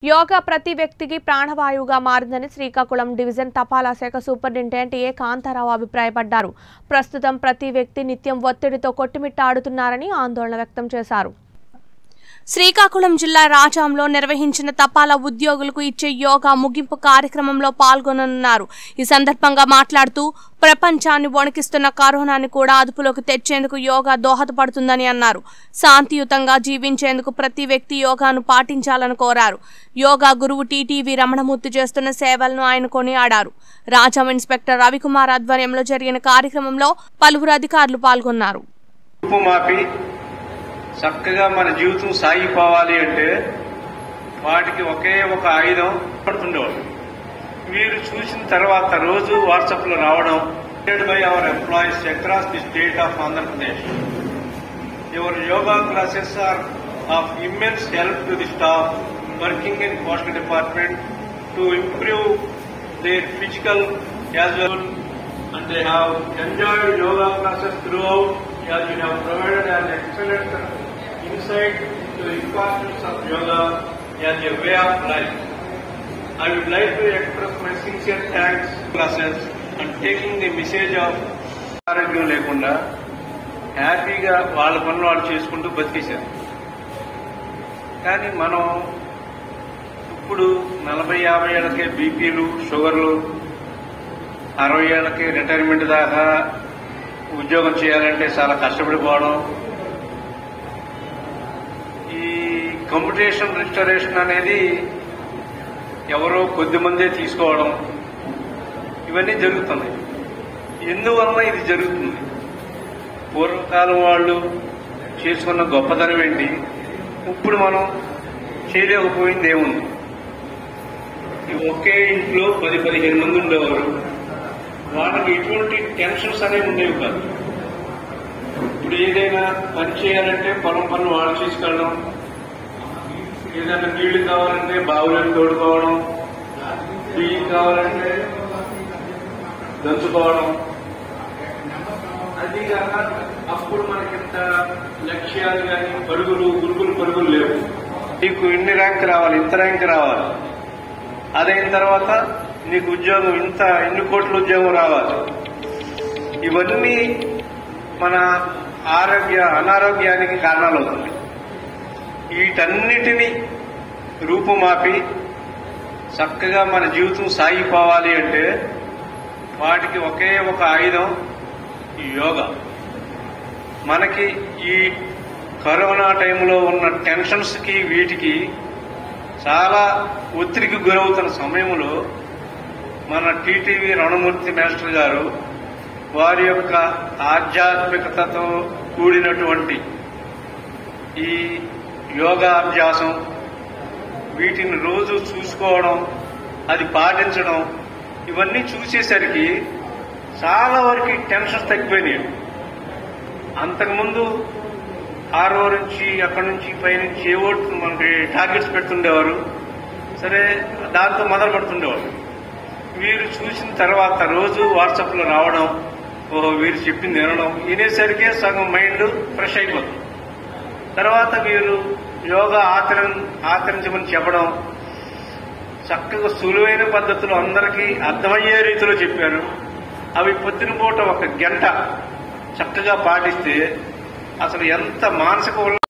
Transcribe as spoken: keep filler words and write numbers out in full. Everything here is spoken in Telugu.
యోగా ప్రతి వ్యక్తికి ప్రాణవాయువుగా మారిందని శ్రీకాకుళం డివిజన్ తపాలా శాఖ సూపరింటెండెంట్ ఏ కాంతారావు అభిప్రాయపడ్డారు. ప్రస్తుతం ప్రతి వ్యక్తి నిత్యం ఒత్తిడితో కొట్టుమిట్టాడుతున్నారని ఆందోళన వ్యక్తం చేశారు. శ్రీకాకుళం జిల్లా రాజాంలో నిర్వహించిన తపాలా ఉద్యోగులకు ఇచ్చే యోగా ముగింపు కార్యక్రమంలో పాల్గొననున్నారు. ఈ సందర్భంగా మాట్లాడుతూ ప్రపంచాన్ని వణికిస్తున్న కరోనాని కూడా అదుపులోకి తెచ్చేందుకు యోగా దోహదపడుతుందని అన్నారు. శాంతియుతంగా జీవించేందుకు ప్రతి వ్యక్తి యోగాను పాటించాలని కోరారు. యోగా గురువు టీటీవీ రమణమూర్తి చేస్తున్న సేవలను ఆయన కొనియాడారు. రాజాం ఇన్స్పెక్టర్ రవికుమార్ ఆధ్వర్యంలో జరిగిన కార్యక్రమంలో పలువురు అధికారులు పాల్గొన్నారు. చక్కగా మన జీవితం సాగిపోవాలి అంటే వాటికి ఒకే ఒక ఆయుధం పడుతుండేవాడు. వీరు చూసిన తర్వాత రోజు వాట్సాప్ లో రావడం by our employees across the state of Andhra Pradesh. Your yoga classes are of immense help to the staff working in postal department to improve their physical as well and they have enjoyed yoga classes throughout as you have provided an excellent insight to the importance of yoga as a way of life. I would like to express my sincere thanks to classes and taking the message of ఆరోగ్యం లేకుండా హ్యాపీగా వాళ్ళ పనులు వాళ్ళు చేసుకుంటూ బతికేశారు. కానీ మనం ఇప్పుడు నలభై యాభై ఏళ్ళకే బీపీలు షుగర్లు, అరవై ఏళ్ళకి రిటైర్మెంట్ దాకా ఉద్యోగం చేయాలంటే చాలా కష్టపడిపోవడం, ఈ కంపిటీషన్ రిజిస్టరేషన్ అనేది ఎవరో కొద్ది మందే తీసుకోవడం, ఇవన్నీ జరుగుతున్నాయి. ఎందువలన ఇది జరుగుతుంది? పూర్వకాలం వాళ్ళు చేసుకున్న గొప్పతనం ఏంటి? ఇప్పుడు మనం చేయలేకపోయింది ఏముంది? ఒకే ఇంట్లో పది పదిహేను మంది ఉండేవారు. వాళ్ళకి ఎటువంటి టెన్షన్స్ అనేవి ఉండేవి కాదు. ఇప్పుడు ఏదైనా పని చేయాలంటే పొలం పనులు వాళ్ళు తీసుకెళ్ళడం, ఏదైనా నీళ్లు కావాలంటే బావులను తోడుకోవడం, బియ్యం కావాలంటే దంచుకోవడం. అది కాక అప్పుడు మనకింత లక్ష్యాలు కానీ పరుగులు గురుగులు పరుగులు లేవు. నీకు ఇన్ని ర్యాంక్ రావాలి, ఇంత ర్యాంక్ రావాలి, అదైన తర్వాత నీకు ఉద్యోగం ఇంత ఎన్ని కోట్ల ఉద్యోగం రావాలి. ఇవన్నీ మన ఆరోగ్య అనారోగ్యానికి కారణాలు అవుతుంది. వీటన్నిటినీ రూపుమాపి చక్కగా మన జీవితం సాగిపోవాలి అంటే వాటికి ఒకే ఒక ఆయుధం ఈ యోగా. మనకి ఈ కరోనా టైంలో ఉన్న టెన్షన్స్ కి వీటికి చాలా ఒత్తిడికి గురవుతున్న సమయంలో మన టీటీవీ రమణమూర్తి మాస్టర్ గారు వారి యొక్క ఆధ్యాత్మికతతో కూడినటువంటి ఈ యోగాభ్యాసం వీటిని రోజు చూసుకోవడం, అది పాటించడం, ఇవన్నీ చూసేసరికి చాలా వరకు టెన్షన్స్ తగ్గిపోయినాయి. అంతకుముందు ఆరో నుంచి అక్కడి నుంచి పైనుంచి ఏవో మనకి టార్గెట్స్ పెడుతుండేవారు. సరే, దాంతో మొదలు పెడుతుండేవారు. వీరు చూసిన తర్వాత రోజు వాట్సాప్ లో రావడం, ఓహో వీరు చెప్పింది వినడం, వినేసరికే సగం మైండ్ ఫ్రెష్ అయిపోతుంది. తర్వాత వీరు యోగా ఆచరణ ఆచరించమని చెప్పడం, చక్కగా సులువైన పద్ధతిలో అందరికీ అర్థమయ్యే రీతిలో చెప్పారు. అవి పొద్దున పూట ఒక గంట చక్కగా పాటిస్తే అసలు ఎంత మానసిక